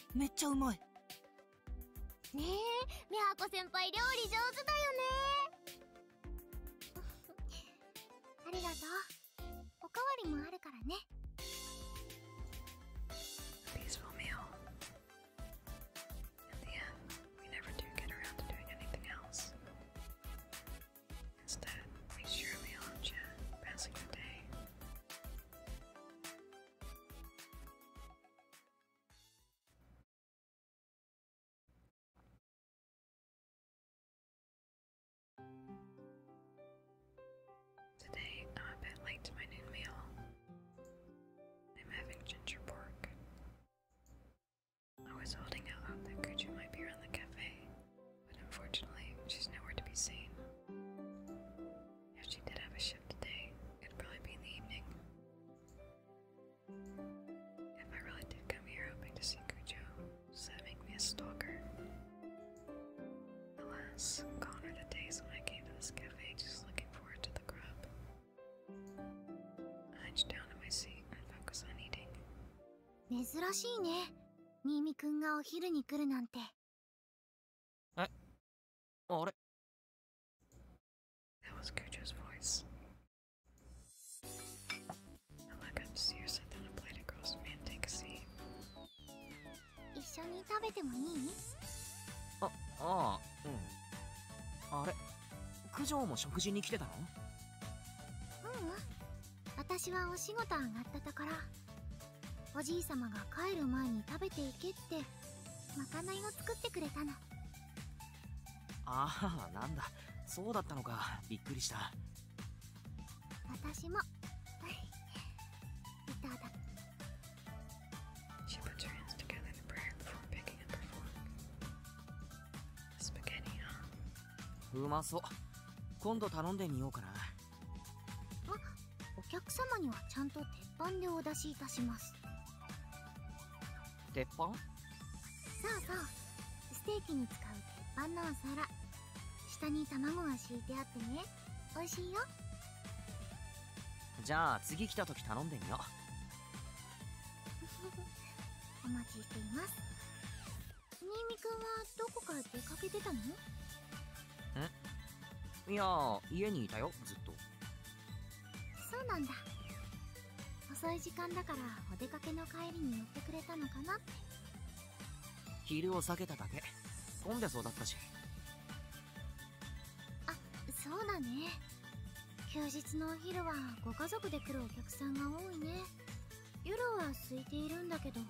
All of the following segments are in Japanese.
めっちゃうまい。 ねえ、美和子先輩料理上手だよね。ありがとう。おかわりもあるからね。 Peaceful meal. In the end, we never do get around to doing anything else. Instead, we share a meal and chat, passing the day. Today, I'm a bit late to my noon meal. I'm having ginger pork. I was holding out hope that Kuju might be around the cafe, but unfortunately, she's nowhere to be seen. If she did have a shift today, it'd probably be in the evening. If I really did come here hoping to see Kuju, does that make me a stalker? Alas, gone are the days when I came to this cafe just looking forward to the grub. I hunched down in my seat and focused on eating. 珍しいね。新見くんがお昼に来るなんて。 あれ？ That was Kuju's voice. I look up to see her set down a plate across from me and take a seat. 一緒に食べてもいい？ あれ、九条も食事に来てたの？ 私はお仕事上がったところ。おじいさまが帰る前に食べていけってまかないを作ってくれたの。 ああ、なんだ、そうだったのか。びっくりした。 私もいただ。 She puts her hands together in prayer before picking up her fork. Spaghetti, huh? うまそう。今度頼んでみようかな。 お客様にはちゃんと鉄板でお出しいたします。 鉄板？ そうそう、ステーキに使う鉄板のお皿。下に卵が敷いてあってね、美味しいよ。 じゃあ次来た時頼んでみよお待ちしています。新見くんはどこか出かけてたの？ う。いや、家にいたよ、ずっと。 そうなんだ。遅い時間だからお出かけの帰りに寄ってくれたのかなって。 昼を避けただけ。混んでそうだったし。 あ、そうだね。休日のお昼はご家族で来るお客さんが多いね。夜は空いているんだけど。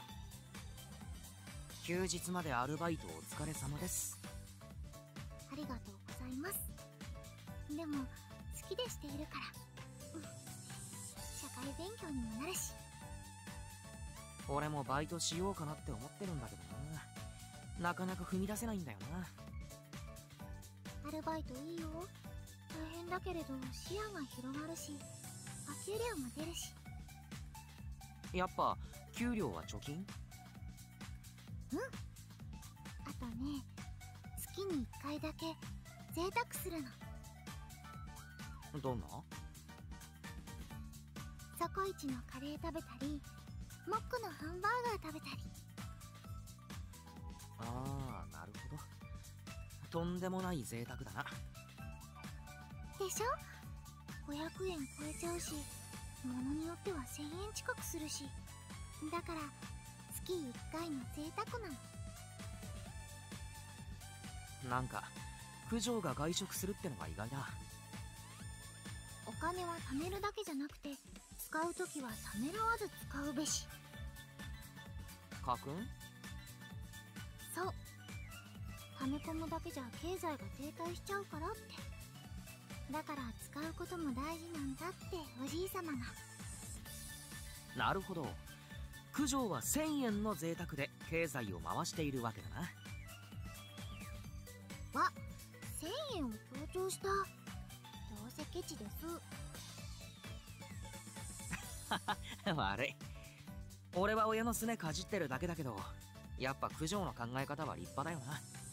休日までアルバイトお疲れ様です。 ありがとうございます。でも好きでしているから。社会勉強にもなるし。 俺もバイトしようかなって思ってるんだけどな。なかなか踏み出せないんだよな。 アルバイトいいよ。大変だけれど視野が広がるし、お給料も出るし。 やっぱ給料は貯金？ あとね、月に1回だけ贅沢するの。 どんな？ そこいちのカレー食べたり、モックのハンバーガー食べたり。 ああ、なるほど。とんでもない贅沢だな。 でしょ？ 500 円超えちゃうし、物によっては1000円近くするし。だから月1回の贅沢なの。 なんか九条が外食するってのが意外だ。 お金は貯めるだけじゃなくて、使うときはためらわず使うべし。 かくん？ そう。溜め込むだけじゃ経済が停滞しちゃうからって。だから使うことも大事なんだっておじいさまが。 なるほど。九条は1000円の贅沢で経済を回しているわけだな。 わ、1000円を強調した。どうせケチです。 悪い。俺は親のすねかじってるだけだけど、やっぱ九条の考え方は立派だよな。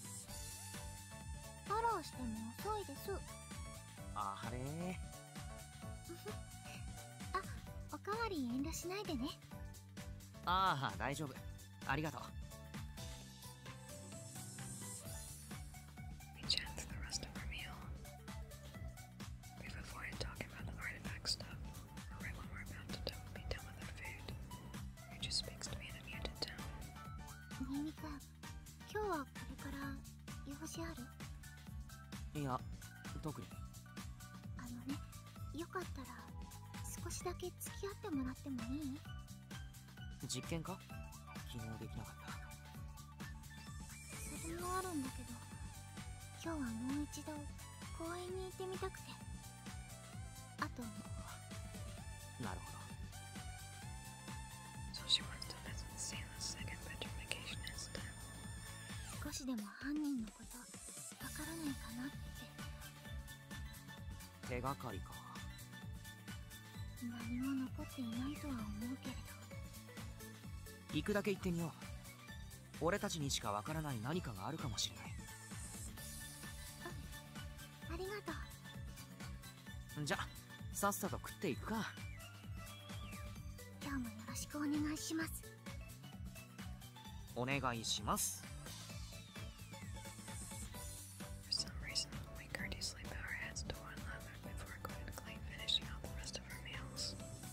フォローしても遅いです。 あれあ、おかわり遠慮しないでね。 ああ、大丈夫。ありがとう。 ミミくん、今日はこれから用事ある？ いや、特に。 あのね、よかったら少しだけ付き合ってもらってもいい？ 実験か？昨日できなかった。 それもあるんだけど、今日はもう一度公園に行ってみたくて。あと、 なるほど。 So she wants to visit the Sailor's second bedroom vacation instead. 少しでも犯人のことわからないかなって。 手がかりか。 何も残っていないとは思うけれど。 行くだけ行ってみよう。俺たちにしかわからない何かがあるかもしれない。 ありがとう。 じゃ、さっさと食っていくか。 今日もよろしくお願いします。 お願いします。 For some reason, we courteously bow our heads to one another before quickly finishing out the rest of our meals.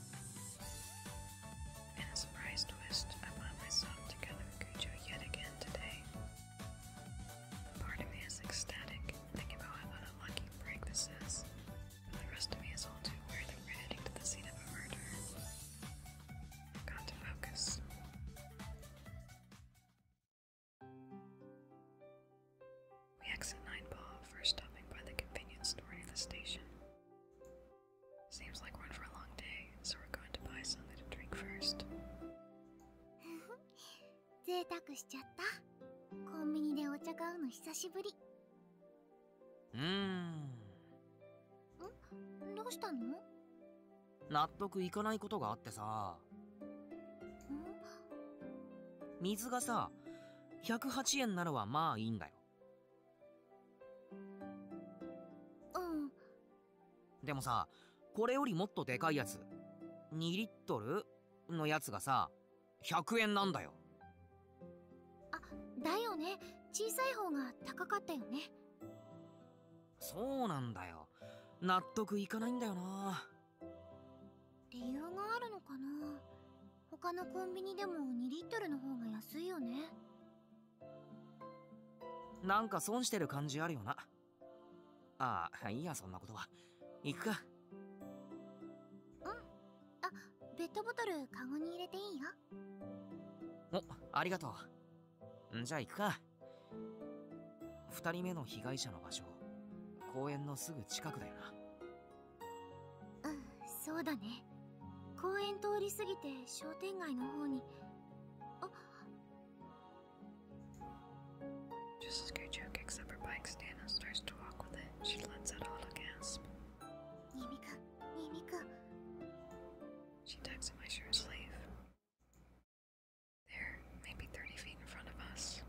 In a surprise twist, I find myself together with Kujo yet again today. Part of me is ecstatic, thinking about what a lucky break this is, but the rest of me is all too aware that we're heading to the scene of a murder. I've got to focus. We exit Nineball, first stopping by the convenience store near the station. Seems like we're in for a long day, so we're going to buy something to drink first. 贅沢しちゃった。コンビニでお茶買うの久しぶり。どうしたの？ 納得いかないことがあってさ。水がさ、108円なのはまあいいんだよ。 うん。 でもさ、これよりもっとでかいやつ、2リットルのやつがさ、100円なんだよ。 あ、だよね。小さい方が高かったよね。 そうなんだよ。納得いかないんだよな。 理由があるのかな。他のコンビニでも2リットルの方が安いよね。 なんか損してる感じあるよな。ああ、いいや、そんなことは。行くか。 うん。あ、ペットボトルカゴに入れていいよ。 お、ありがとう。じゃあ行くか。2人目の被害者の場所、公園のすぐ近くだよな。 うん、そうだね。公園通り過ぎて商店街の方に。あ、 Just as Kujo kicks up her bike stand and starts to walk with it, she lets out a little gasp. ニミくん、ニミくん。 She tugs at my shirt sleeve. There, maybe 30 feet in front of us.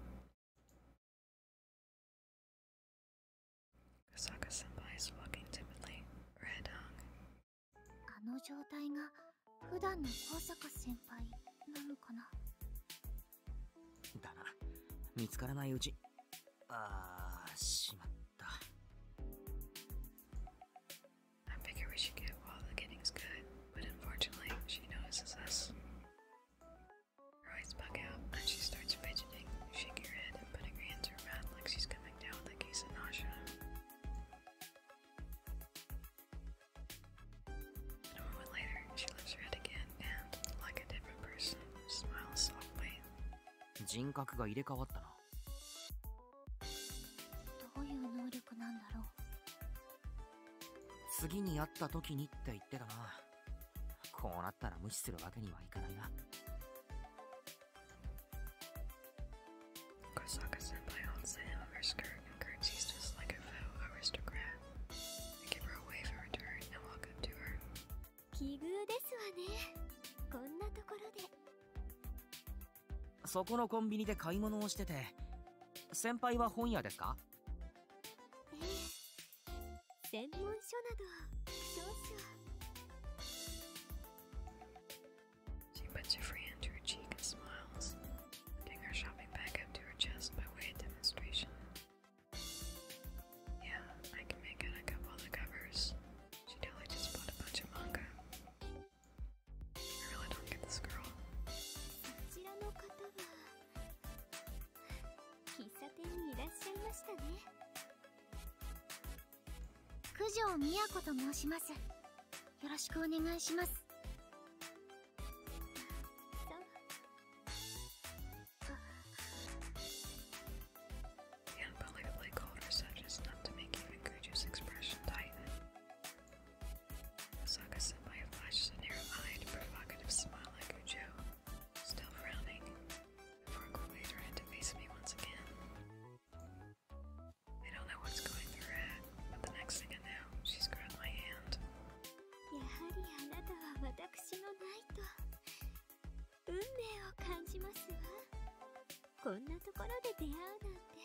Kusaka senpai is walking timidly, her head hung. あの状態が普段の高坂先輩なのかな。 だな。見つからないうち。ああ、しまった。 I figure we should get while the getting's good, but unfortunately, she notices us. Her eyes bug out, and she starts fidgeting, shaking her head and putting her hands to her mouth like she's coming down with a case of nausea. And a moment later, she lifts her head again and, like a different person, smiles softly. 人格が入れ替わったな。 どういう能力なんだろう。 次に会った時にって言ってたな。こうなったら無視するわけにはいかないな。 Kosaka senpai holds the hem of her skirt and curtsies just like a faux aristocrat. I give her a wave in return and walk up to her. 奇遇ですわね。こんなところで。 そこのコンビニで買い物をしてて、先輩は本屋ですか？ ええ。専門書など少々。 She puts her free hand to her cheek and smiles, putting her shopping bag up to her chest by way of demonstration. Yeah, I can make out a couple of the covers. She totally just bought a bunch of manga. I really don't get this girl. こちらの方は。 九条美也子と申します。よろしくお願いします。 The unbelievably cold receptionist enough to make even Guju's expression tighten. Saga Senpai flashes a narrow-eyed, provocative smile at Guju, still frowning, before quickly turning to face me once again. I don't know what's going through her head, but the next thing I know, she's grabbed my hand. やはりあなたは私のナイト。運命を感じますわ。こんなところで出会うなんて。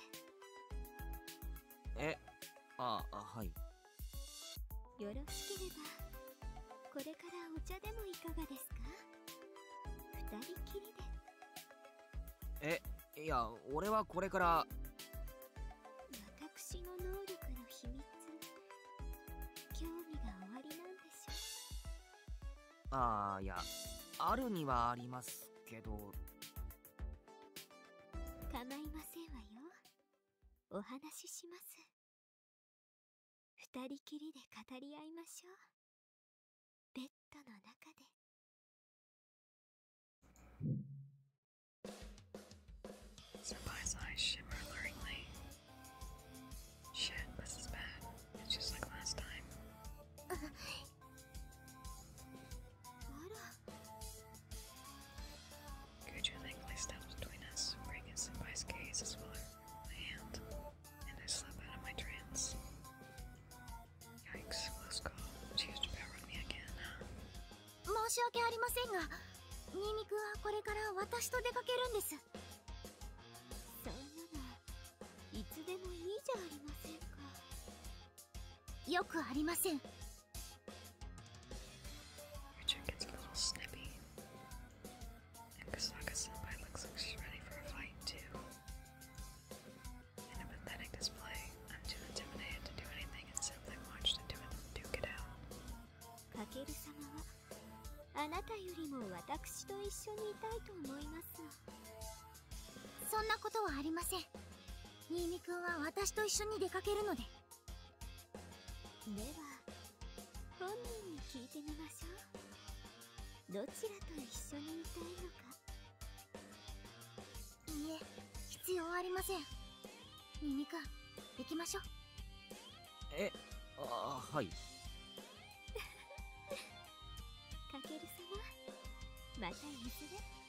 はい。 よろしければこれからお茶でもいかがですか？二人きりで。 いや、俺はこれから。 私の能力の秘密、興味がおありなんでしょ？ いや、あるにはありますけど。 構いませんわよ。お話しします。二人きりで語り合いましょう。ベッドの中で。 Senpai's eyes shimmer alluringly. Shit, this is bad. It's just like last time. あら。 Guju thankfully steps between us, bringing Senpai's gaze as well as my hand, and I slip out of my trance. Yikes, close call. She used to power on me again. 申し訳ありませんが、新見くんはこれから私と出かけるんです。そんなのいつでもいいじゃありませんか。よくありません。 Guju gets a little snippy. And Kasaka Senpai looks like she's ready for a fight, too. In a pathetic display, I'm too intimidated to do anything and simply watch the two of them duke it out. かける様はあなたよりも私と一緒にいたいと思います。そんなことはありません。新見くんは私と一緒に出かけるので。では本人に聞いてみましょう。どちらと一緒にいたいのか。いえ、必要ありません。新見くん、行きましょう。 はい。 かける様、またいず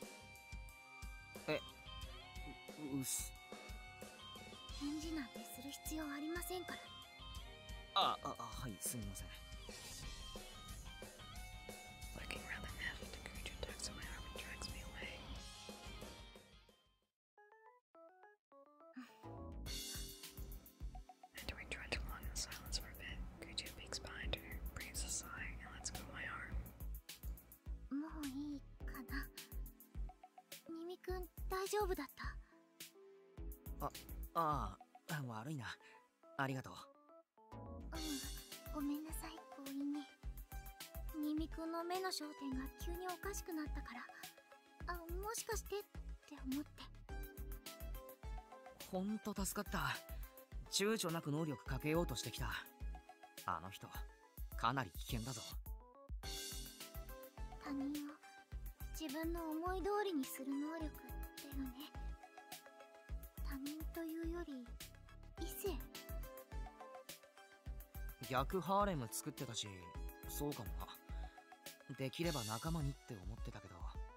れ。返事なんてする必要ありませんから。 はい、すみません。 Looking rather miffed, Guju tugs at my arm and drags me away. After we trudge along in silence for a bit, Guju peeks behind her, breathes a sigh, and lets go of my arm. もういいかな。新見くん、大丈夫だった？ 悪いな。ありがとう。 ごめんなさい、強引に。新見くんの目の焦点が急におかしくなったから、もしかしてって思って。 ほんと助かった。躊躇なく能力かけようとしてきた。あの人、かなり危険だぞ。 他人を自分の思い通りにする能力だよね。他人というより異性。 逆ハーレム作ってたし、そうかもな。できれば仲間にって思ってたけど。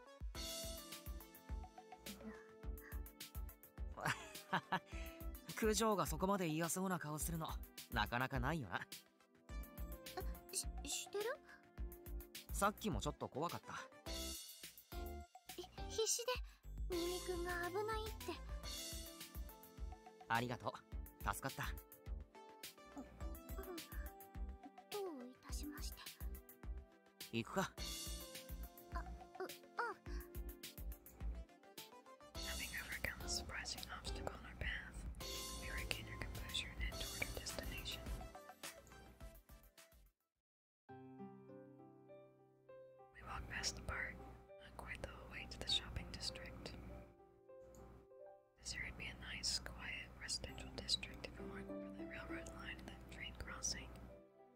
九条がそこまで嫌そうな顔するのなかなかないよな。 してる？ さっきもちょっと怖かった。 必死で新見くんが危ないって。 ありがとう、助かった。 どういたしまして。 行くか。 Having overcome a surprising obstacle on our path, we regain our composure and head toward our destination. We walk past the park, not quite the whole way to the shopping district. This area would be a nice, quiet, residential district if it weren't for the railroad line and the train crossing.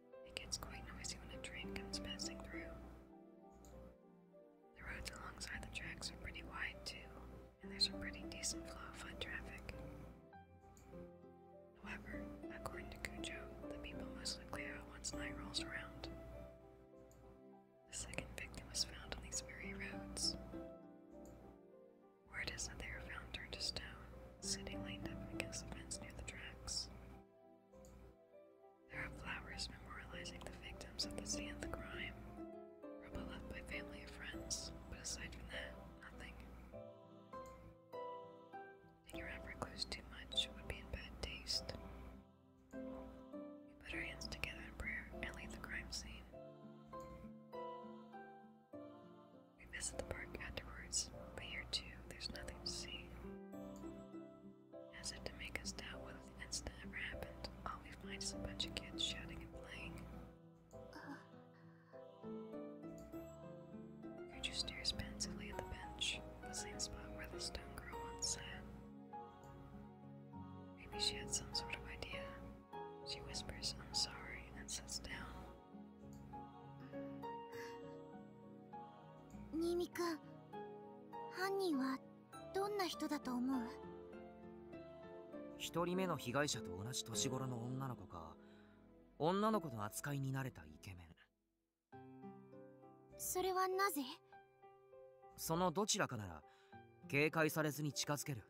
there's a pretty decent flow of foot traffic. However, according to Cujo, the people mostly clear out once night rolls around. The second victim was found on these very roads. Word is that they were found turned to stone, sitting leaned up against the fence near the tracks. There are flowers memorializing the victims at the scene of the crime, rubble left by family and friends, but aside from that, nothing. Digging around for clues too much would be in bad taste. We put our hands together in prayer and leave the crime scene. We visit the park afterwards, but here too, there's nothing to see. As if to make us doubt whether the incident ever happened, all we find is a bunch of kids shouting and playing. Cujo stares pensively at the bench, the same spot where the stone girl once sat. Maybe she had some sort of idea. She whispers, "I'm sorry," and sits down. 新見くん、犯人はどんな人だと思う？ 一人目の被害者と同じ年頃の女の子か、女の子の扱いに慣れたイケメン。 それはなぜ？ そのどちらかなら警戒されずに近づける。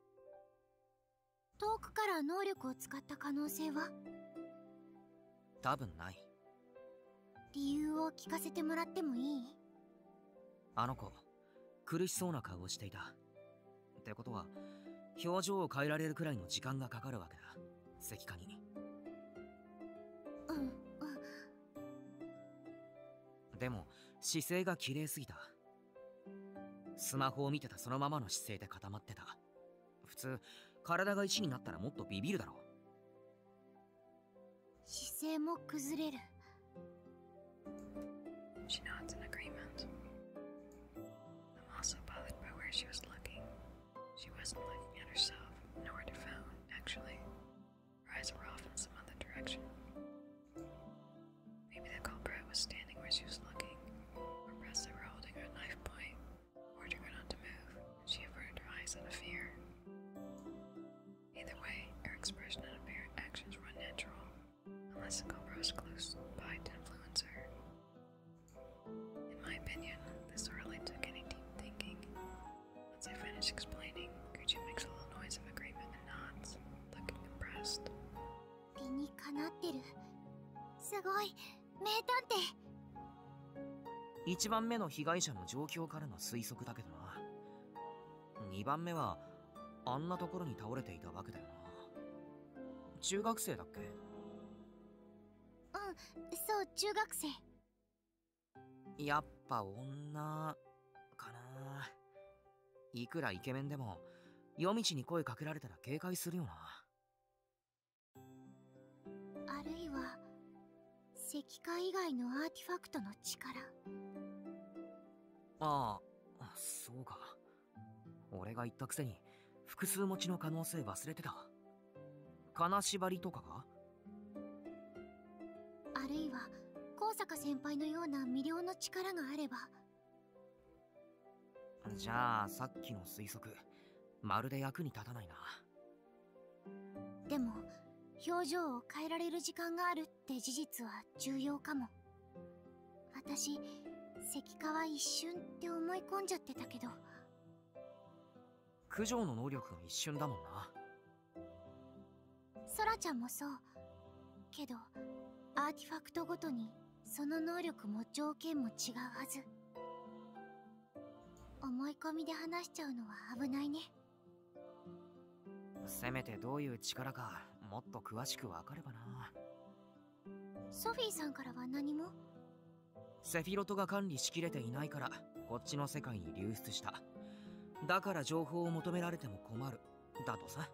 遠くから能力を使った可能性は？ 多分ない。 理由を聞かせてもらってもいい？ あの子、苦しそうな顔をしていた。ってことは、表情を変えられるくらいの時間がかかるわけだ。石化に。でも、姿勢が綺麗すぎた。スマホを見てたそのままの姿勢で固まってた。普通、体が石になったらもっとビビるだろう。 姿勢も崩れる。 She nods in agreement. I'm also bothered by where she was looking. She wasn't looking at herself, nor at her phone, actually. Her eyes were off in some other direction. Maybe the culprit was standing where she was looking, or perhaps they were holding her at knife point, ordering her not to move, and she averted her eyes out of fear. Either way, her expression and apparent actions were unnatural, unless the culprit was close by to influence her. In my opinion, this hardly took any deep thinking. Once I finished explaining, Cujo makes a little noise of agreement and nods, looking impressed. 理にかなってる。すごい、名探偵。 1番目の被害者の状況からの推測だけどな。2番目はあんなところに倒れていたわけだよな。中学生だっけ？ そう、中学生。 やっぱ女かな。いくらイケメンでも夜道に声かけられたら警戒するよな。 あるいは石化以外のアーティファクトの力。 ああ、そうか。俺が言ったくせに複数持ちの可能性忘れてた。金縛りとかか？ あるいは高坂先輩のような魅了の力があれば。 じゃあさっきの推測まるで役に立たないな。 でも表情を変えられる時間があるって事実は重要かも。私、石化は一瞬って思い込んじゃってたけど。 九条の能力が一瞬だもんな。 ソラちゃんもそう。けどアーティファクトごとにその能力も条件も違うはず。思い込みで話しちゃうのは危ないね。 せめてどういう力かもっと詳しく分かればな。 ソフィーさんからは何も？ セフィロトが管理しきれていないからこっちの世界に流出した。だから情報を求められても困るだとさ。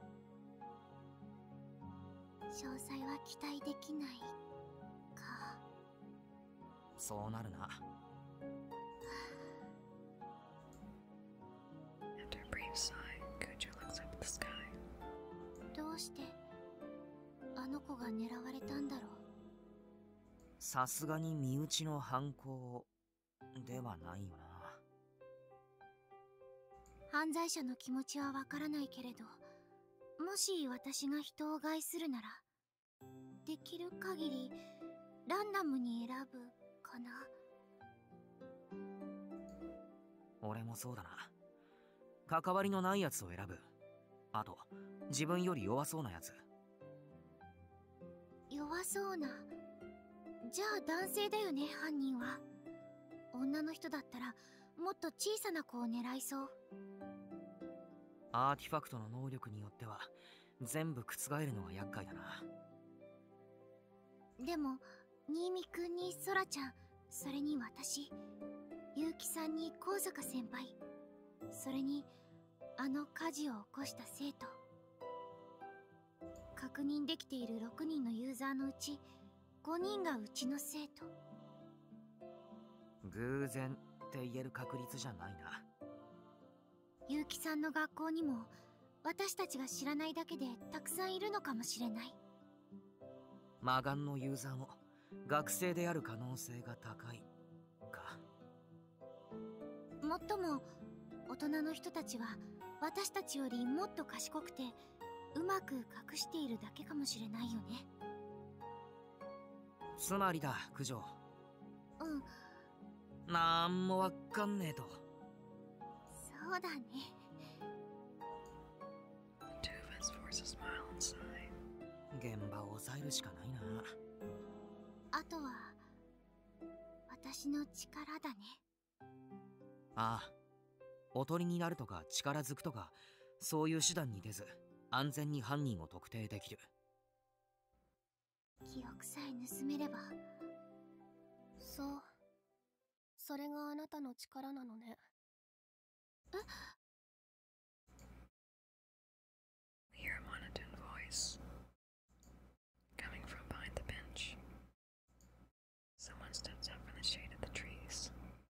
詳細は期待できないか。 そうなるな。 After a brief sigh, Cujo looks up at the sky. どうしてあの子が狙われたんだろう。 さすがに身内の犯行ではないよな。 犯罪者の気持ちはわからないけれど、もし私が人を害するなら、できる限りランダムに選ぶかな。 俺もそうだな。関わりのないやつを選ぶ。あと、自分より弱そうなやつ。 弱そうな。じゃあ男性だよね、犯人は。女の人だったらもっと小さな子を狙いそう。 アーティファクトの能力によっては全部覆るのは厄介だな。 でも新見くんにソラちゃん、それに私、結城さんに高坂先輩、それにあの火事を起こした生徒、確認できている6人のユーザーのうち5人がうちの生徒。 偶然って言える確率じゃないな。 結城さんの学校にも私たちが知らないだけでたくさんいるのかもしれない。 魔眼のユーザーも学生である可能性が高いか。 もっとも大人の人たちは私たちよりもっと賢くてうまく隠しているだけかもしれないよね。 つまりだ、九条。 うん。 なんもわかんねえと。 そうだね。 The two of us force a smile and sigh. 現場を抑えるしかないな。 あとは私の力だね。 ああ、おとりになるとか力ずくとかそういう手段に出ず安全に犯人を特定できる。 記憶さえ盗めれば。そう、それがあなたの力なのね。え？ We hear a monotone voice coming from behind the bench. Someone steps out from the shade of the trees.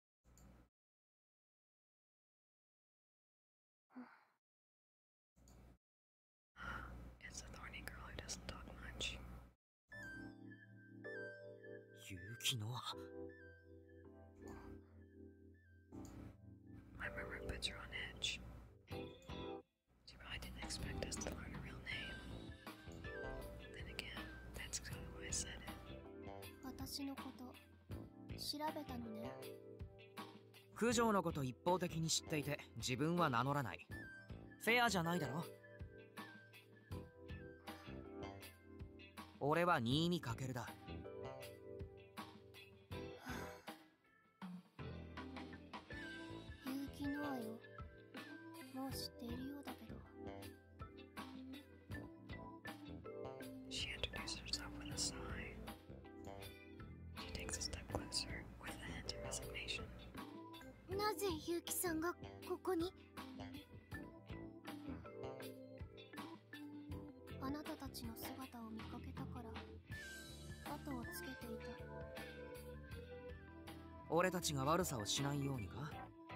It's the thorny girl who doesn't talk much. 勇気の My memory puts her on edge. She probably didn't expect us to learn her real name. Then again, that's exactly why I said it. 私のこと調べたのね。 九条のこと一方的に知っていて自分は名乗らない。フェアじゃないだろ。俺は新見かけるだ。 結城ノアよ。もう知っているようだけど。 She introduced herself with a sigh. She takes a step closer with a hint of resignation. なぜ結城さんがここに？あなたたちの姿を見かけたから後をつけていた。 俺たちが悪さをしないようにか。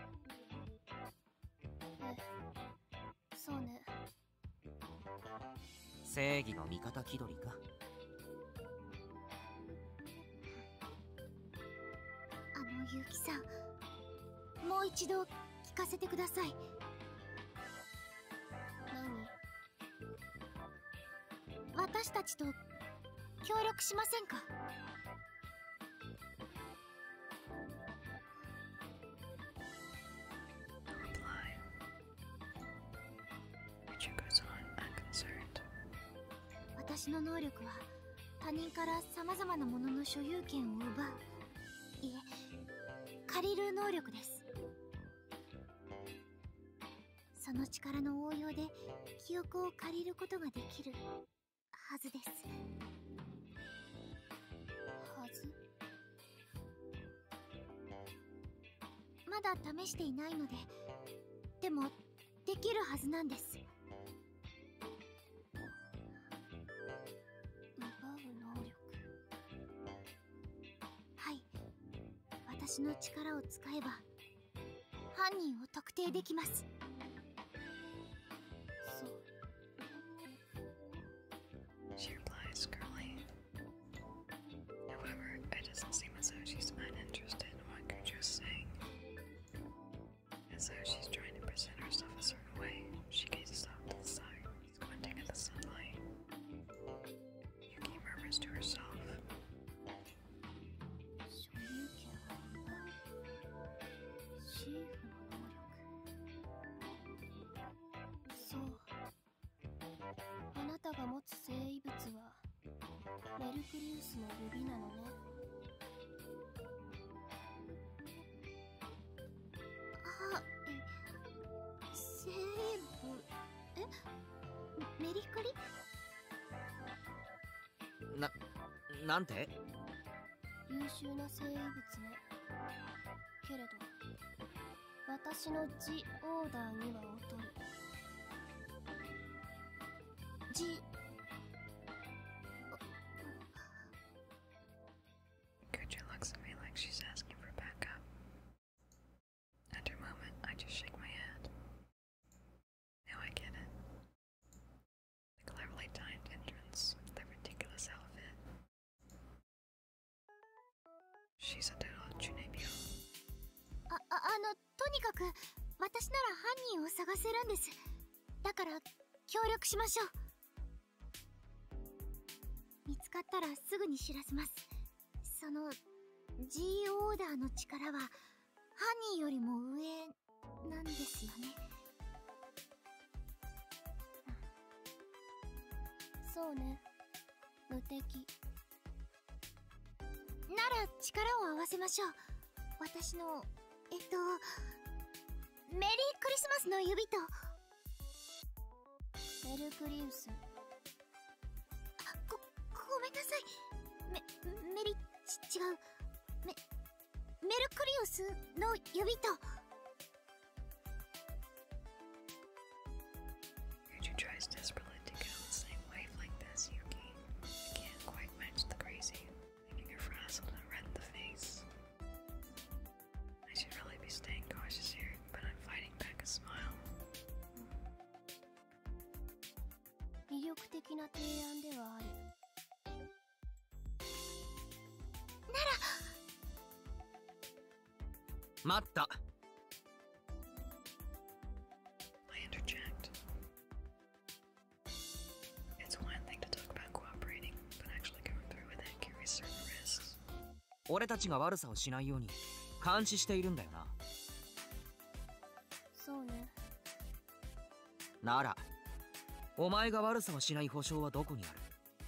そうね。 正義の味方気取りか。 結城さん、もう一度聞かせてください。何？私たちと協力しませんか No reply. Richard goes on, unconcerned. 私の能力は他人から様々なものの所有権を奪う、いえ、借りる能力です。その力の応用で記憶を借りることができるはずです。はず？まだ試していないので、でもできるはずなんです。奪う能力。はい、私の力を使えば犯人を特定できます。そう。 She replies curtly. However, it doesn't seem as though she's uninterested in what Gujo's saying. As though she's trying to present herself メルクリウスの指なのね。あ、生物、メリクリ？ なんて？ 優秀な生物ね。けれど私のジオーダーには劣る。ジ Kuja looks at me like she's asking for backup. After a moment, I just shake my head. Now I get it. The cleverly timed entrance, the ridiculous outfit. She's a total Junebyo. とにかく私なら犯人を探せるんです。だから協力しましょう。見つかったらすぐに知らせます。その G オーダーの力は犯人よりも上なんですよね。そうね、無敵なら力を合わせましょう。私のメリークリスマスの指と。メルクリウス、ごめんなさい。メリ違う、メルクリウスの指と。 Kuju tries desperately to get on the same wavelength as Yuki. She can't quite match the crazy, leaving her frazzled and red in the face. I should really be staying cautious here, but I'm fighting back a smile. 魅力的な提案ではある。 待った。 I interject. It's one thing to talk about cooperating, but actually going through with it carries certain risks. 俺たちが悪さをしないように監視しているんだよな。 そうね。 ならお前が悪さをしない保証はどこにある？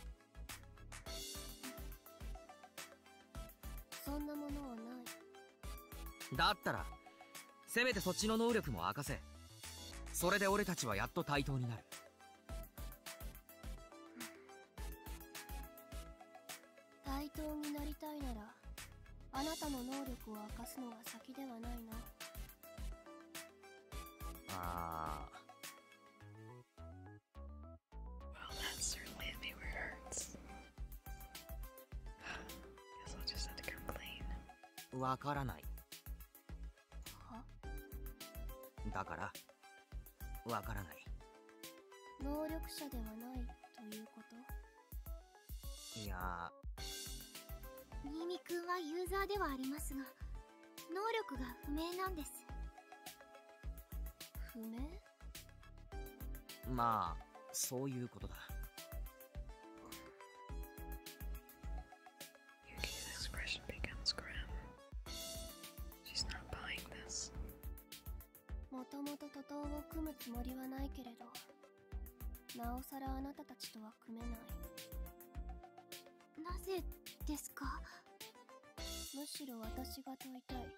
そんなものはない。 だったらせめてそっちの能力も明かせ。それで俺たちはやっと対等になる。 対等になりたいならあなたの能力を明かすのが先ではないな。 ああ。 Well, that certainly hit me where it hurts. Guess I'll just have to come clean. わからない。 は？ だからわからない。 能力者ではないということ？ いや、 新見くんはユーザーではありますが能力が不明なんです。不明？ まあそういうことだ。 Yuki's expression becomes grim. She's not buying this. もともと徒党を組むつもりはないけれどなおさらあなたたちとは組めない。なぜですか？むしろ私が問いたい。なぜ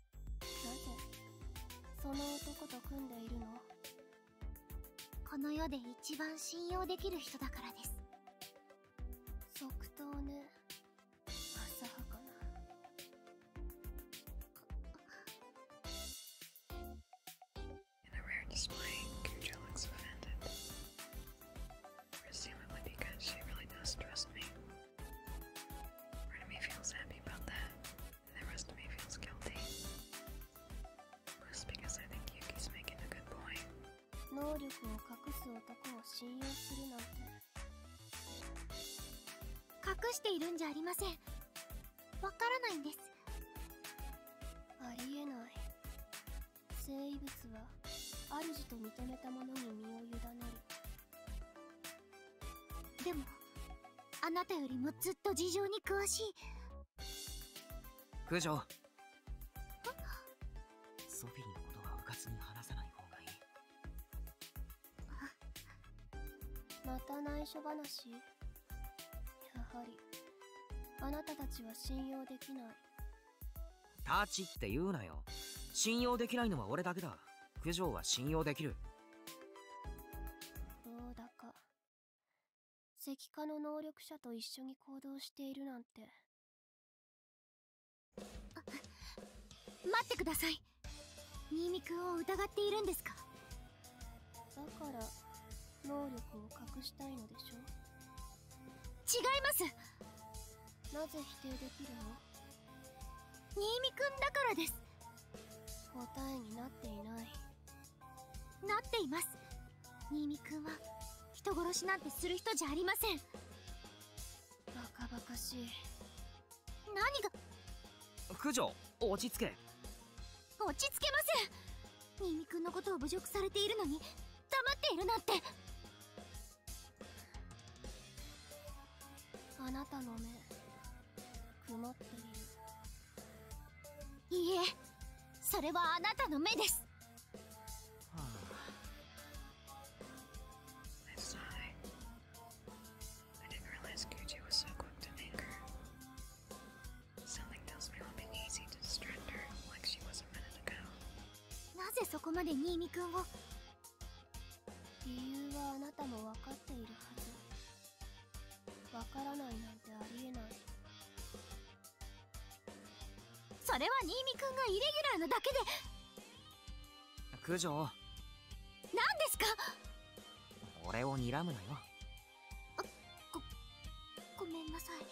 その男と組んでいるの？この世で一番信用できる人だからです。即答ね。浅はかな。 In a rare display, Kujo looks offended. Presumably because she really does trust me. Part of me feels happy about that, and the rest of me feels guilty. Mostly because I think Yuki's making a good point. 能力を隠す男を信用するなんて。隠しているんじゃありません。わからないんです。ありえない。生物は主と認めた者に身を委ねる。でもあなたよりもずっと事情に詳しい。 九条。ソフィーのことはうかつに話さない方がいい。 また内緒話？いや、 はりあなたたちは信用できない。 タチって言うなよ。信用できないのは俺だけだ。九条は信用できる。 どうだか石化の能力者と一緒に行動しているなんて。待ってください。新見くんを疑っているんですか？だから能力を隠したいのでしょ？違います。なぜ否定できるの？新見くんだからです。答えになっていない。なっています。新見くんは人殺しなんてする人じゃありません。バカバカしい。何が？ 九条、落ち着け。 落ち着けません。新見くんのことを侮辱されているのに黙っているなんて。あなたの目曇っている。いいえ、それはあなたの目です。 I sigh. I didn't realize Gucci was so quick to anger. Something tells me it'll be easy to distract her like she was a minute ago. なぜそこまで新見くんを？理由はあなたも分かっているはず。分からないなんてありえない。それは新見くんがイレギュラーなだけで。 九条、 何ですか？ 俺を睨むなよ。 ごめんなさい。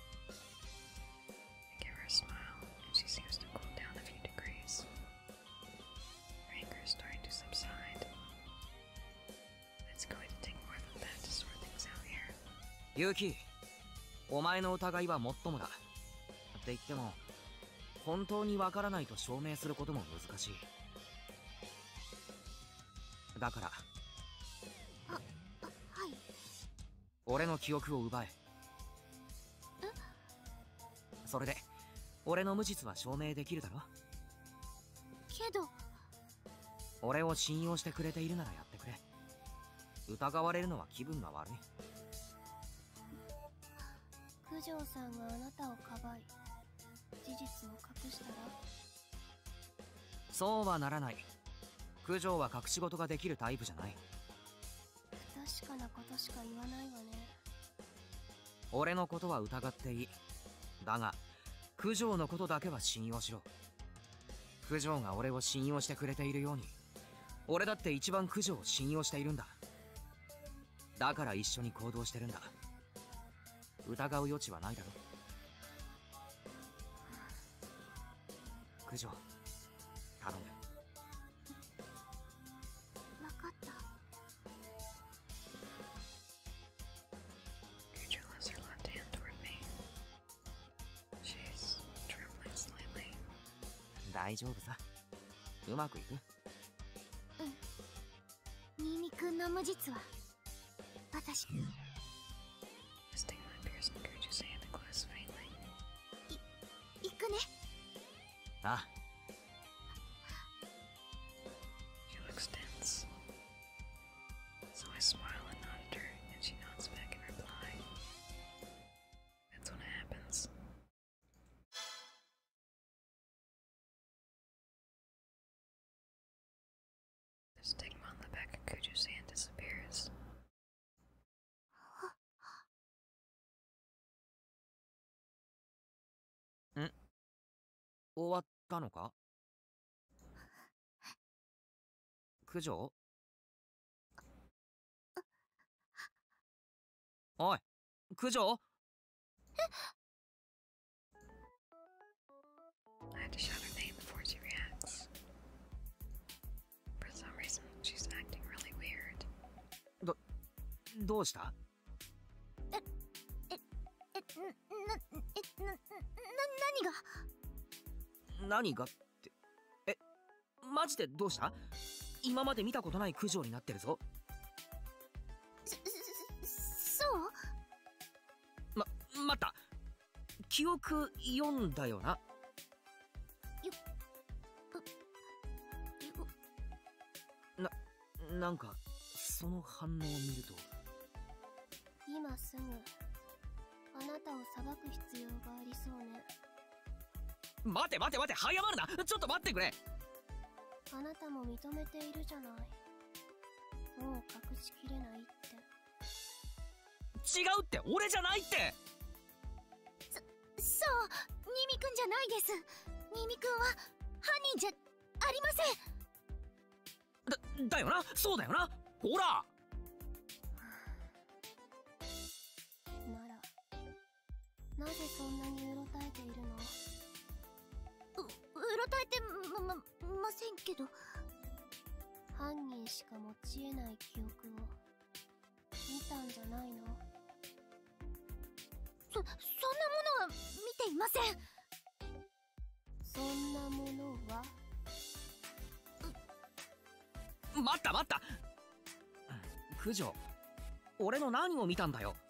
I give her a smile, and she seems to cool down a few degrees. Her anger is starting to subside. It's going to take more than that to sort things out here. ユキ、お前の疑いはもっともだ。って言っても本当にわからないと証明することも難しい。だからはい。 俺の記憶を奪え。それで俺の無実は証明できるだろ。 けど俺を信用してくれているならやってくれ。疑われるのは気分が悪い。 九条さんがあなたをかばい事実を隠したら？ そうはならない。九条は隠し事ができるタイプじゃない。 不確かなことしか言わないわね。 俺のことは疑っていい。だが九条のことだけは信用しろ。九条が俺を信用してくれているように俺だって一番九条を信用しているんだ。だから一緒に行動してるんだ。疑う余地はないだろ。九条、頼む。 分かった。 Gucci lifts her left hand toward me. She's trembling slightly. 大丈夫さ。うまくいく。 新見くんの無実は私。 The stigma appears in Gucci's hand and glows faintly. 行くね。 ああ。 She looks tense. So I smile and nod at her, and she nods back in reply. That's when it happens. The stigma on the back of Gucci's hand disappears. 終わったのか？九条？おい、九条？ I had to shout her name before she reacts. For some reason, she's acting really weird. どうした？何がって。マジでどうした？今まで見たことない九条になってるぞ。 そう？ 待った。記憶読んだよな。なんかその反応を見ると。 今すぐあなたを裁く必要がありそうね。 待て待て待て、早まるな。ちょっと待ってくれ。 あなたも認めているじゃない。もう隠しきれないって。 違うって、俺じゃないって。 そう、新見くんじゃないです。新見くんは犯人じゃありません。 だよな、そうだよな。ほら。 なら、なぜそんなにうろたえているの？うろたえてませんけど。犯人しか持ち得ない記憶を見たんじゃないの？そんなものは見ていません。そんなものは？ 待った待った。九条、俺の何を見たんだよ。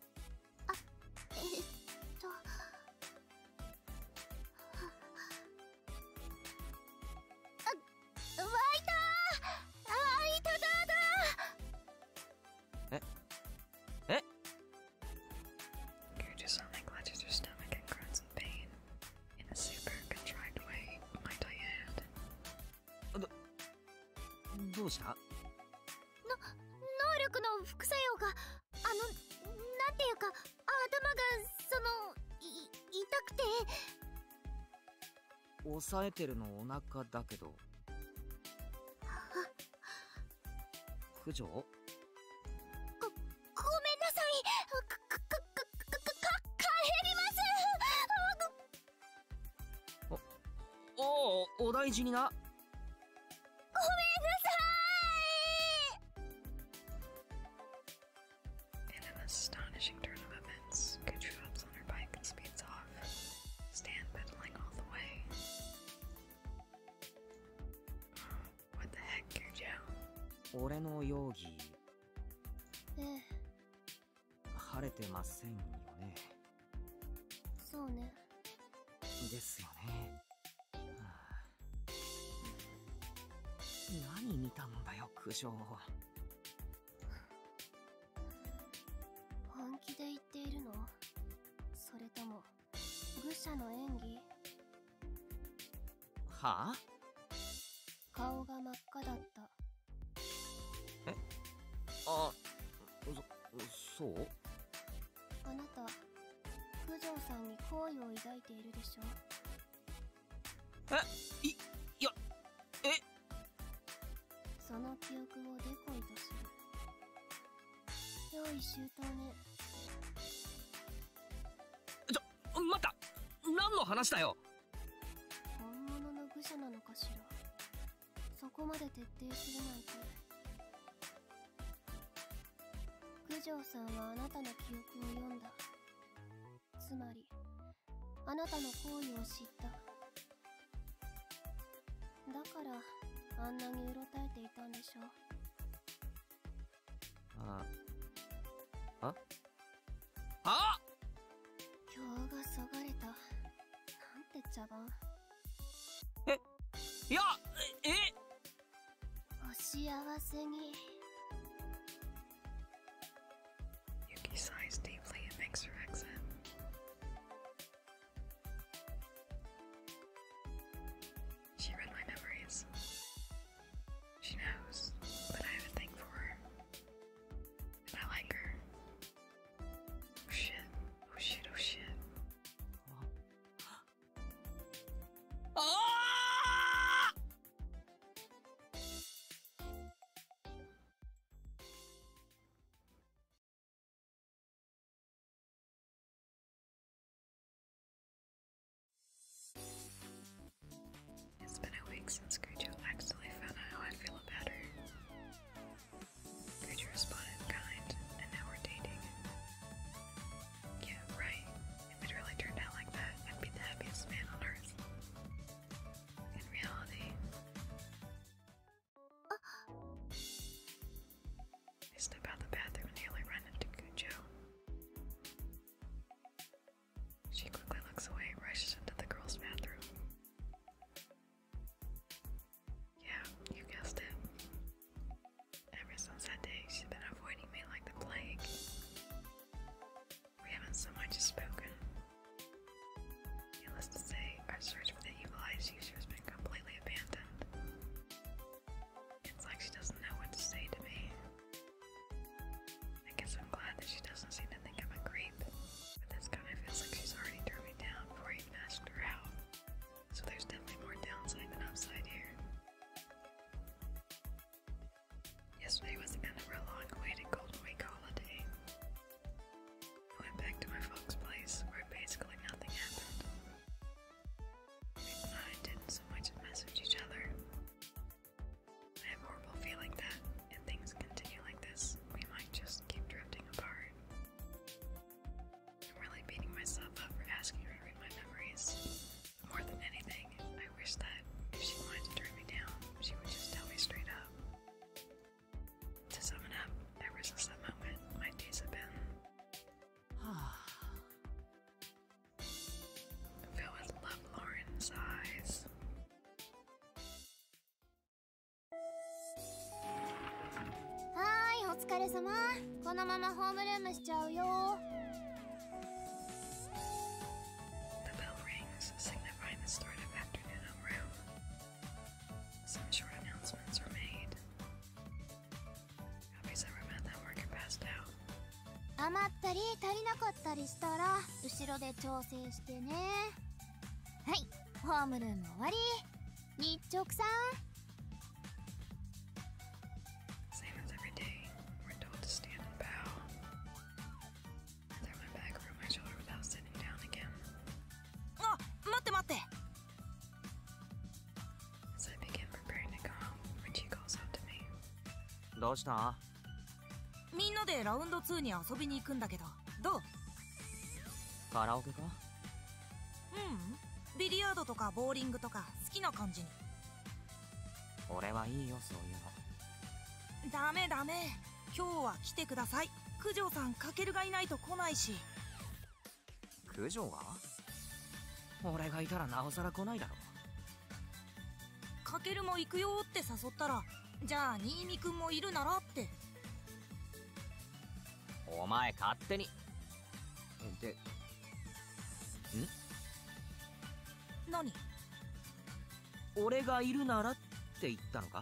Guju suddenly clutches her stomach and grunts in pain. In a super contrived way, might I add. どうした？ 能力の副作用が、なんていうか、頭が、痛くて。 抑えてるのお腹だけど。九条？ ごめんなさい。帰ります。 お大事にな。 ごめんなさい。 In an astonishing turn of events, Guju hops on her bike and speeds off. Stan pedaling all the way. What the heck, Guju? 俺の容疑、 ええ、 晴れてませんよね。 そうね。 ですよね。何見たんだよ、九条。 本気で言っているの？それとも愚者の演技？ はあ？ 顔が真っ赤だった。 あ、そう？ あなた、九条さんに好意を抱いているでしょ？ いや、 その記憶をデコイとする。用意周到ね。 待った。何の話だよ。 本物の愚者なのかしら。そこまで徹底するなんて。九条さんはあなたの記憶を読んだ。つまりあなたの行為を知った。だからあんなにうろたえていたんでしょ。 あ今日がそがれた。なんて茶番。 いや、 お幸せに。 Yuki sighs deeply and makes her exit. She read my memories. She knows that I have a thing for her. And I like her. Oh shit. Oh shit, oh shit. priceless that moment. My days have been filled with lovelorn sighs. はーい、お疲れ様。このままホームルームしちゃうよ。 The bell rings, signifying the start of afternoon homeroom. Some short announcements were made. Copies that were met that worker passed out. 余ったり足りなかったりしたら後ろで調整してね。はい、ホームルーム終わり。日直さん。 Same as every day, we're told to stand and bow. I throw my bag over my shoulder without sitting down again. あ、待って待って。 As I begin preparing to go home, Richie calls out to me. どうした？ みんなでラウンド2に遊びに行くんだけど、どう？ カラオケか？ ビリヤードとかボーリングとか好きな感じに。 俺はいいよ、そういうの。 ダメダメ、今日は来てください。九条さん、カケルがいないと来ないし。 九条が？俺がいたらなおさら来ないだろ。 カケルも行くよって誘ったら、じゃあ新見くんもいるならって。 お前勝手に。で、 何？ 俺がいるならって言ったのか？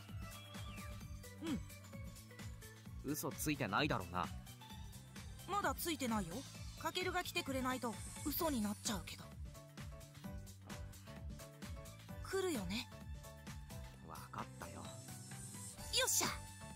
嘘ついてないだろうな。 まだついてないよ。カケルが来てくれないと嘘になっちゃうけど。来るよね。 わかったよ。 よっしゃ。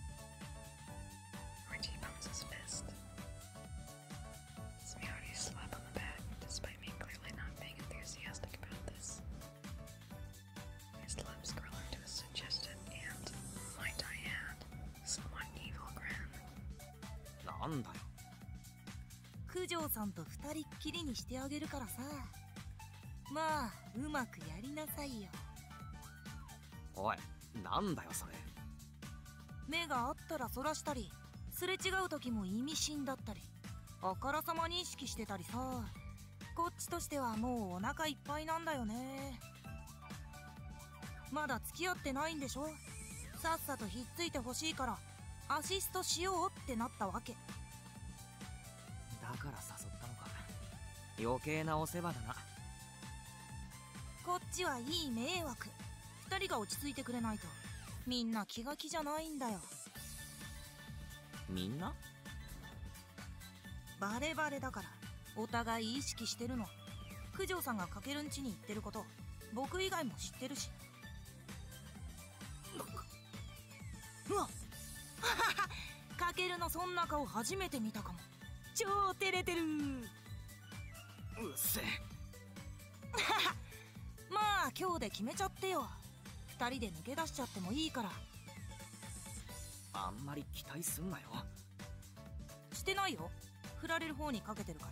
Richie pumps his fist. Gives me a hearty slap on the back, despite me clearly not being enthusiastic about this. His lips curl into a suggested and, might I add, somewhat evil grin. なんだよ。 九条さんと二人っきりにしてあげるからさ。まあ、うまくやりなさいよ。 おい、なんだよそれ。 目があったらそらしたり、すれ違う時も意味深だったり、あからさまに意識してたりさ。こっちとしてはもうお腹いっぱいなんだよね。まだ付き合ってないんでしょ。さっさとひっついてほしいからアシストしようってなったわけ。 だから誘ったのか。余計なお世話だな。 こっちはいい迷惑。二人が落ち着いてくれないとみんな気が気じゃないんだよ。 みんな？ バレバレだからお互い意識してるの。九条さんがカケルん家に行ってること僕以外も知ってるし。うわっカケルのそんな顔初めて見たかも。超照れてる。 うっせえ。 まあ今日で決めちゃってよ。二人で抜け出しちゃってもいいから。 あんまり期待すんなよ。 してないよ。振られる方にかけてるから。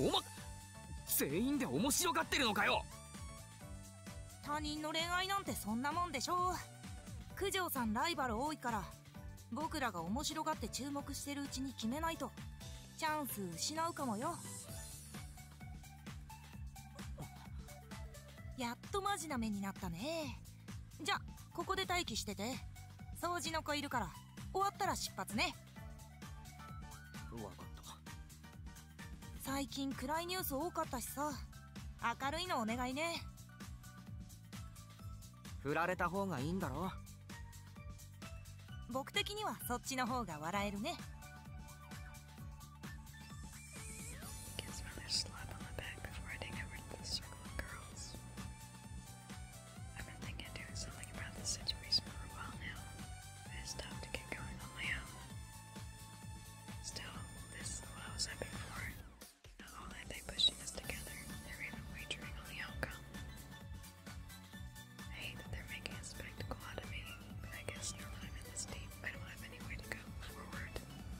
おま、全員で面白がってるのかよ。 他人の恋愛なんてそんなもんでしょ。九条さんライバル多いから、僕らが面白がって注目してるうちに決めないとチャンス失うかもよ。やっとマジな目になったね。じゃ、ここで待機してて。掃除の子いるから終わったら出発ね。 わかった。 最近暗いニュース多かったしさ、明るいのお願いね。 振られた方がいいんだろ。 僕的にはそっちの方が笑えるね。 Gives another slap on the back before heading over to the circle of girls. I've been thinking of doing something about this situation for a while now, but it's tough to get going on my own. Still, this is what I was hoping for. Not only are they pushing us together, they're even wagering on the outcome. I hate that they're making a spectacle out of me, but I guess now that I'm in this deep, I don't have any way to go forward.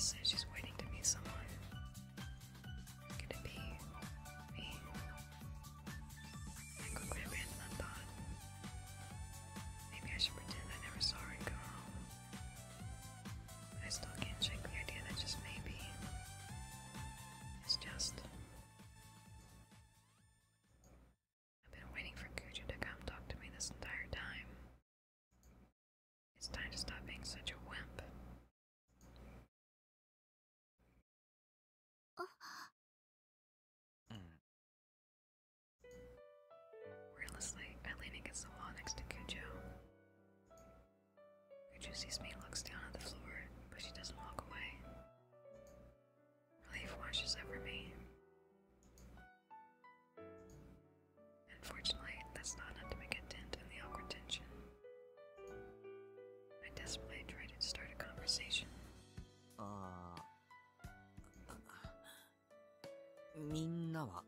says she's waiting to meet someone. Could it be me? I quickly abandoned that thought. Maybe I should pretend I never saw her and go home. But I still can't shake the idea that just maybe it's just. I've been waiting for Kuja to come talk to me this entire time. It's time to stop being such a wimp. Wordlessly, I lean against the wall next to Kujo. Kujo sees me and looks down at the floor, but she doesn't walk away. Relief washes over me. Unfortunately, that's not enough to make a dent in the awkward tension. I desperately tried to start a conversation. みんなは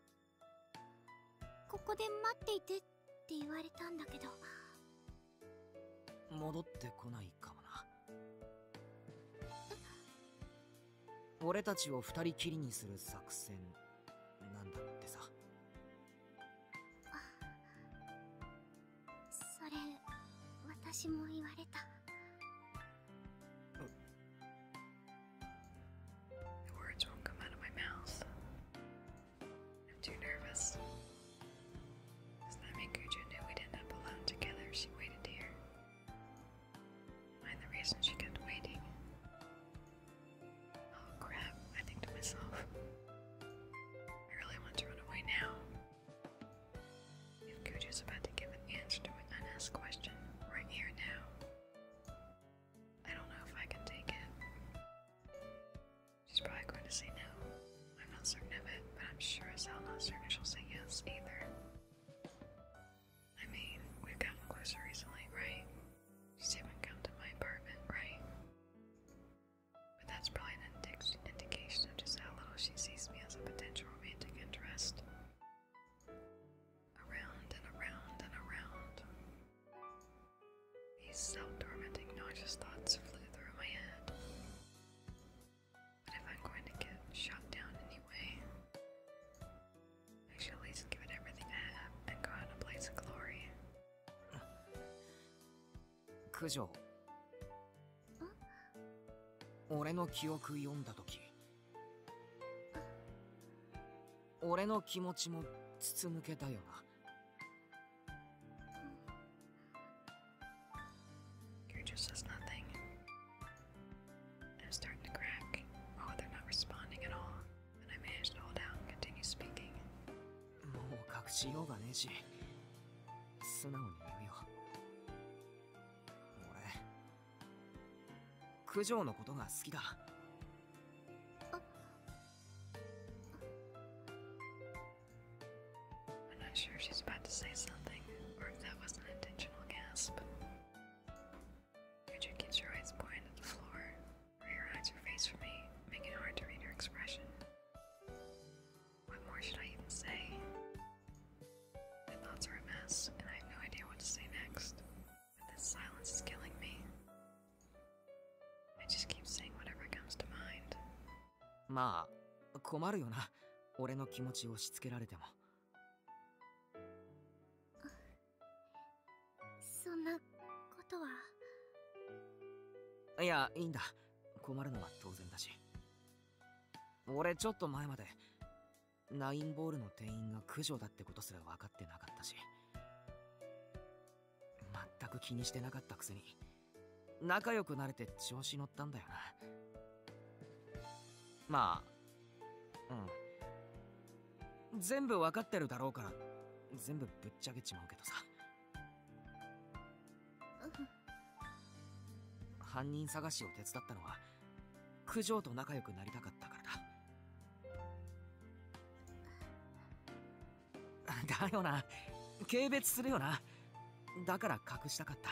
ここで待っていてって言われたんだけど。 戻ってこないかもな。俺たちを二人きりにする作戦なんだってさ。 それ私も言われた。 The words won't come out of my mouth. I'm too nervous. Does that mean Kujo knew we'd end up alone together if she waited here? Mind the reason she kept waiting? Oh crap, I think to myself. I really want to run away now. If Kujo's about to give an answer to an unasked question right here now, I don't know if I can take it. She's probably going to say no. I'm not certain of it, but I'm sure as hell not certain she'll say yes either. I mean, we've gotten closer recently, right? She's even come to my apartment, right? But that's probably an indication of just how little she sees me as a potential romantic interest. Around and around and around. These self-tormenting, nauseous thoughts flew through my head. But if I'm going to get shot down anyway, I should at least give it everything I have and go out in a blaze of glory. 九条、俺の記憶読んだとき、俺の気持ちも筒抜けだよな。 Kujo says nothing. I'm starting to crack. Oh, they're not responding at all. And I managed to hold out and continue speaking. もう隠しようがねえし、素直に言うよ。俺、九条のことが好きだ。 I'm not sure if she's about to say something, or if that was an intentional gasp. Kujo keeps her eyes pointed at the floor, where her eyes are faced from me, making it hard to read her expression. What more should I even say? My thoughts are a mess, and I have no idea what to say next. But this silence is killing me. I just keep saying whatever comes to mind. まあ、困るよな。俺の気持ちを押し付けられても。 そんなことは。 いや、いいんだ。困るのは当然だし。俺ちょっと前までナインボールの店員が九条だってことすら分かってなかったし、全く気にしてなかったくせに仲良くなれて調子乗ったんだよな。まあ、全部分かってるだろうから全部ぶっちゃけちまうけどさ。犯人探しを手伝ったのは九条と仲良くなりたかったからだ。だよな、軽蔑するよな。だから隠したかった。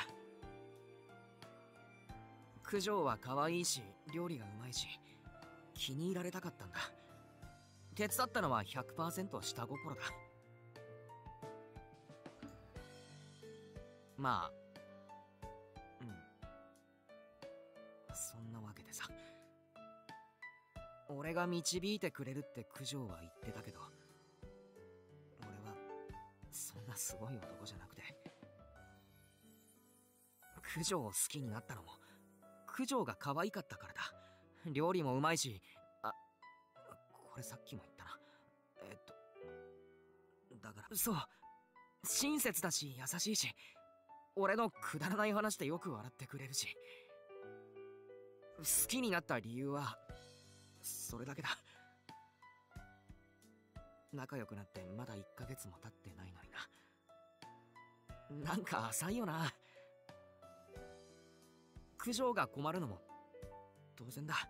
九条は可愛いし料理がうまいし気に入られたかったんだ。手伝ったのは 100% 下心だ。まあ、そんなわけでさ。 俺が導いてくれるって九条は言ってたけど、俺はそんなすごい男じゃなくて、九条を好きになったのも九条が可愛かったからだ。料理もうまいし、これさっきも言ったな。だからそう、親切だし優しいし、俺のくだらない話でよく笑ってくれるし、好きになった理由はそれだけだ。仲良くなってまだ1ヶ月も経ってないのにな。なんか浅いよな。九条が困るのも当然だ。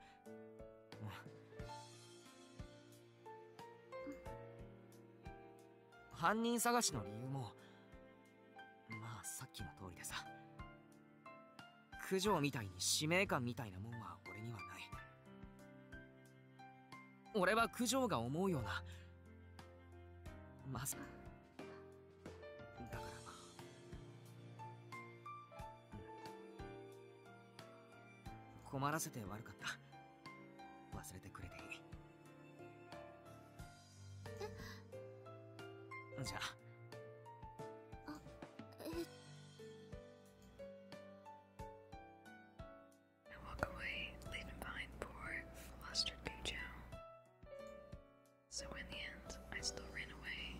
犯人探しの理由もまあさっきの通りでさ。九条みたいに使命感みたいなもんは俺にはない。俺は九条が思うような、まさだから困らせて悪かった。忘れてくれていい。じゃあ。 I walk away, leaving behind poor, flustered Gujo. So in the end, I still ran away.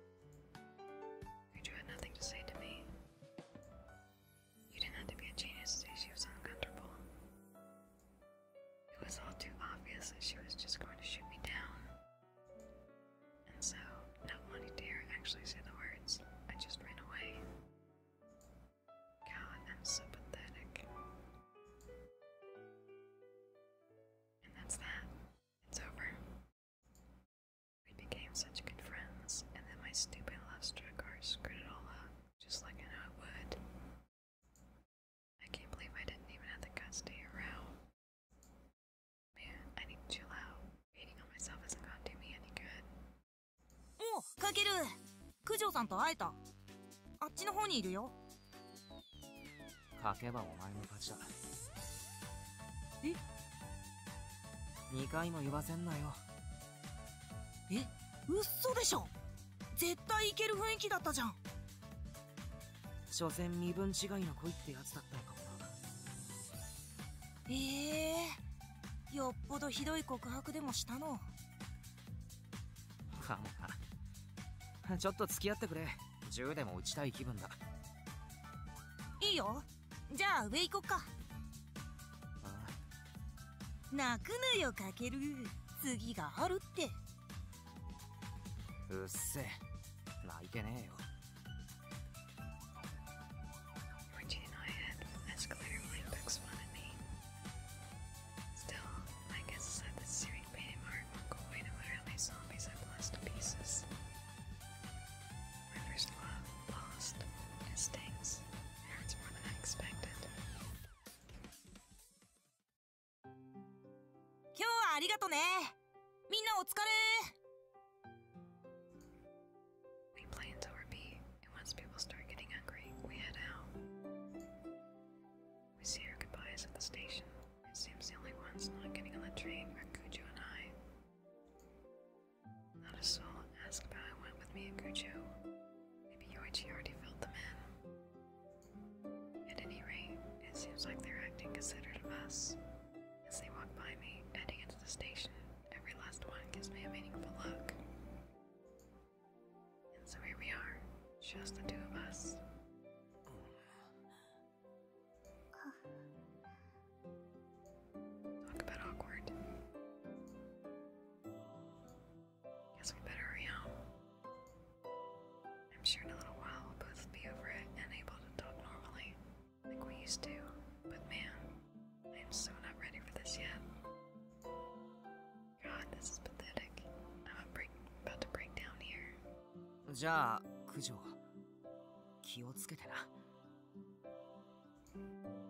Gujo had nothing to say to me. You didn't have to be a genius to say she was uncomfortable. It was all too obvious that she was just going to shoot me down. And so, not wanting to hear her actually say the words, I just ran away. God, I'm so pathetic. And that's that. It's over. We became such good friends, and then my stupid love struck art screwed it all up, just like I know it would. I can't believe I didn't even have the guts to hear her out. Man, I need to chill out. Hating on myself isn't gonna do me any good. おう、かける。九条さんと会えた。あっちの方にいるよ。 書けばお前の勝ちだ。 え 2回も言わせんなよ。 え、嘘でしょ。絶対いける雰囲気だったじゃん。 所詮身分違いの恋ってやつだったのかもな。 よっぽどひどい告白でもしたの。 かもな。ちょっと付き合ってくれ。銃でも撃ちたい気分だ。 いいよ。じゃあ上行こっか。泣くなよかける。次があるって。 うっせえ、泣いてねえよ。 Regina and I had escalator line picks fun at me. Still, I guess it's at the searing pain mark won't go away no matter how many zombies I blast to pieces. My first love, lost. It stings. It hurts more than I expected. 今日はありがとね。みんなお疲れ。 We play until we're beat, and once people start getting hungry, we head out. We say our goodbyes at the station. It seems the only ones not getting on the train are Gujo and I. Not a soul asked about how it went with me and Gujo. Maybe Yoichi already filled them in. At any rate, it seems like they're acting considerate of us. As they walk by me, heading into the station, every last one gives me a meaningful look. And so here we are, just the two of us. Talk about awkward. Guess we better hurry home. I'm sure in a little while we'll both be over it and able to talk normally, like we used to. But man, I am so not ready for this yet. God, this is pathetic. I'm about to break down here. じゃあ九条、気をつけてな。